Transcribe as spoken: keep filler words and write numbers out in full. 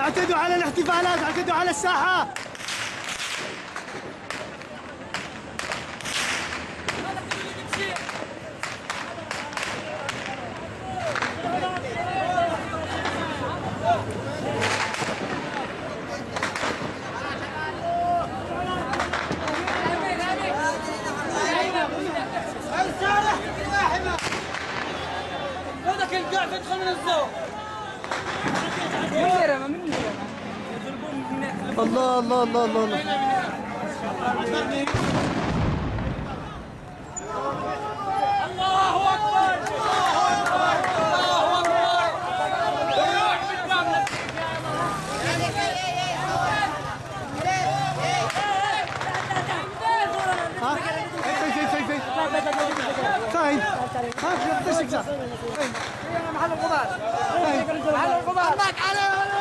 اعتدوا على الاحتفالات، اعتدوا على الساحة. هذاك القاع يدخل من الزور. الله الله الله الله الله. الله أكبر الله أكبر الله أكبر. روح بالباب. ها؟ فين فين فين فين؟ فين؟ ها؟ محل القضاء. محل القضاء. محل القضاء.